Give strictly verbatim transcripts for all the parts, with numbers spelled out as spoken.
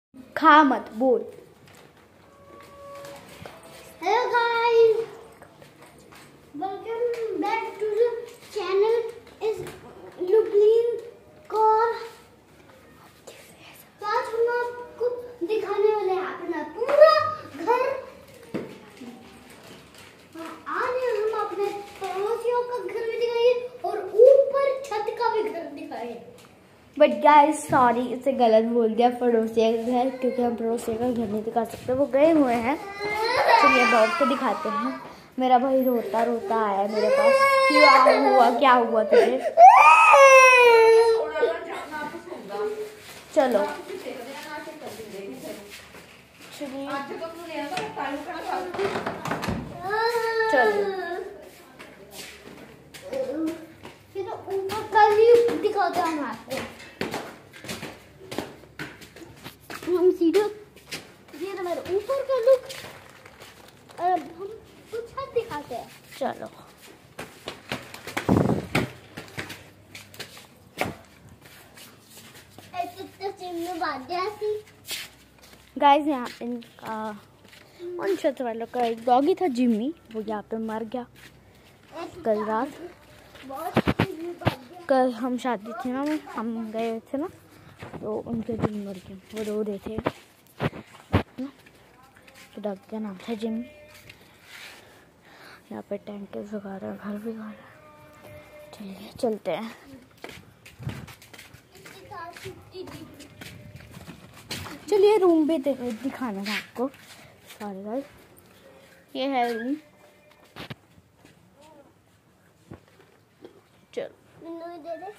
खा मत बोल। Hello guys, welcome back to the channel is लुबलिन कौर। आज हम आपको दिखाने वाले हैं अपना पूरा घर। आज हम अपने पड़ोसियों का घर भी दिखाएंगे और ऊपर छत का भी घर दिखाएंगे। बट गाइस सॉरी, इसे गलत बोल दिया, पड़ोसी का घर, क्योंकि हम पड़ोसी का घर नहीं दिखा सकते, वो गए हुए हैं। चलिए बहुत को दिखाते हैं। मेरा भाई रोता रोता आया मेरे पास। क्या हुआ क्या हुआ तुझे? चलो चलो फिर ऊपर कल ही दिखाते हैं आपको। हम सीधे ये तो मेरे ऊपर का लुक, और अब हम कुछ छत दिखाते हैं। चलो गाइस, यहाँ इनका उन छत वालों का एक डॉगी था जिम्मी, वो यहाँ पे मर गया कल रात। कल हम शादी थी ना, हम गए थे ना, तो उनके जिम मर गए, वो रो रहे थे। तो डॉग का नाम था जिम्मी। यहाँ पे टैंक वगैरह घर भी घर। चलिए चलते हैं। चलिए रूम भी दिखाना था आपको सारे घर। ये है रूम। चलो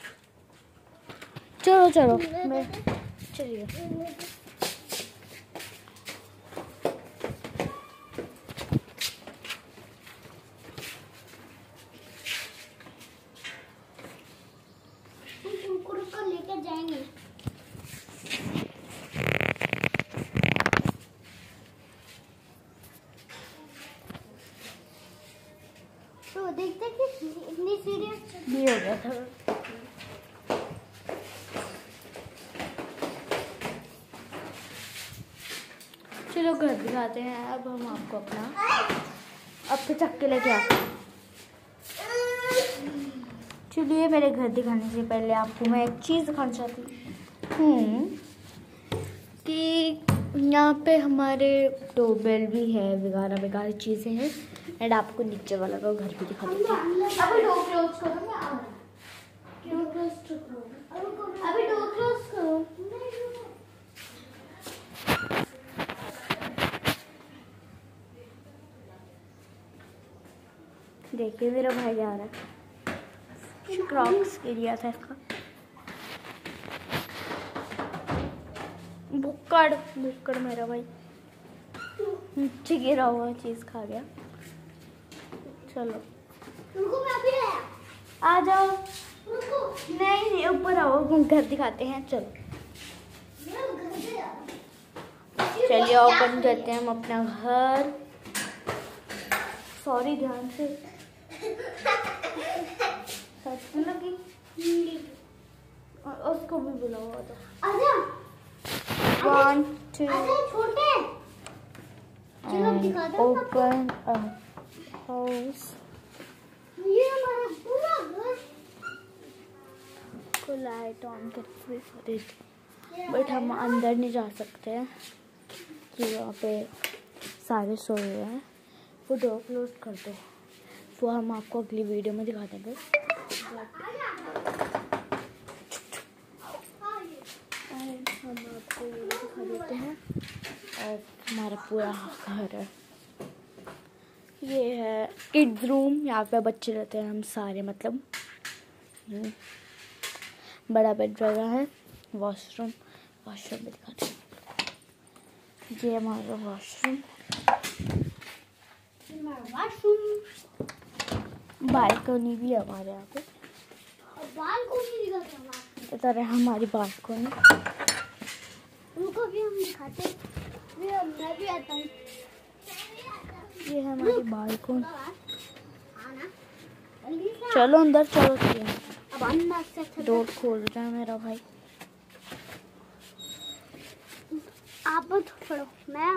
चलो चलो मैं चलिए। लेकर जाएंगे। तो देखते हैं कि इतनी सीरियस भी हो गया था। चलो घर दिखाते हैं। अब हम आपको अपना अब तो चक्के लेके आते हैं। चलिए, मेरे घर दिखाने से पहले आपको मैं एक चीज़ दिखाना चाहती हूँ कि यहाँ पे हमारे डोरबेल भी है, वगैरह वगैरह चीज़ें हैं। एंड आपको नीचे वाला का घर भी दिखा देती हूँ। अभी डोर क्लोज करो, मैं आ रहा हूँ। डोर क्लोज करो, अभी डोर क्लोज करो। देखिए मेरा भाई जा रहा है, क्रॉक्स एरिया था इसका। बुक्कड़ बुक्कड़ मेरा भाई नीचे गिरा हुआ चीज खा गया। चलो रुको, मैं अभी आया। आ जाओ। रुको, नहीं नहीं ऊपर आओ, हम घर दिखाते हैं। चलो मैं घर पे जा रहा हूँ। चलिए ओपन करते हैं हम अपना घर। सॉरी, ध्यान से सच में लगी। और उसको भी बुलाओ। आजा वन टू आजा छोटे। चलो दिखा दो। Open a house. ये हमारा पूरा घर। को लाइट ऑन करके फ्री, बट हम अंदर नहीं जा सकते हैं कि वहाँ पे सारे सोए हुए हैं। वो डोर क्लोज कर दो, वो हम आपको अगली वीडियो में दिखा देंगे। हम आपको ये दिखा देते हैं। और हमारा पूरा घर है। ये है किड्स रूम, यहाँ पे बच्चे रहते हैं हम सारे, मतलब बड़ा बेड जगह है। वॉशरूम वॉशरूम भी दिखाते हैं। ये हमारा वॉशरूम। वॉशरूम, बालकनी भी है हमारे यहाँ पे। बालकनी दिखाते हैं आपको। इधर है हमारी बालकनी। उनको भी हम दिखाते हैं। मैं भी आता हूँ। ये है हमारी बालकनी। चलो अंदर चलो। अब अंदर से डोर खोल रहा है मेरा भाई। आप छोड़ो मैं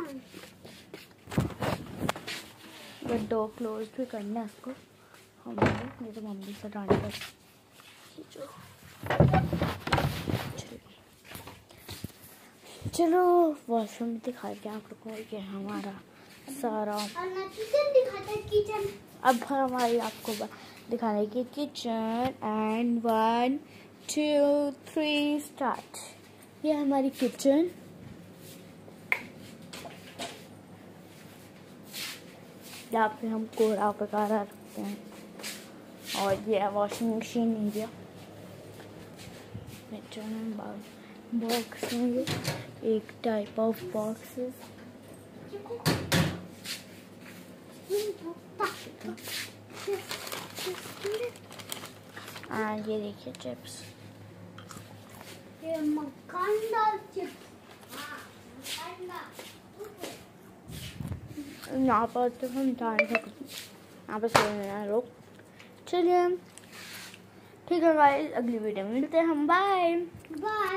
डोर क्लोज भी करना है इसको हमें, ये तो मम्मी से डांट कर। चलो वॉशरूम में दिखा के आप लोगों को ये हमारा सारा, किचन दिखाते हैं किचन। अब हमारी आपको दिखाने की kitchen and one two three start. ये हमारी किचन, यहाँ पे हम कोड़ा वगैरह रखते हैं, और ये वॉशिंग मशीन एरिया। बॉक्स में एक टाइप ऑफ बॉक्सेस, एंड ये देखिए चिप्स, ये मक्खनदार चिप्स। यहाँ पर तो हम जाने सकते, यहाँ पर सोने हैं लोग। चलिए ठीक है गाइस, अगली वीडियो में मिलते हैं हम, बाय बाय।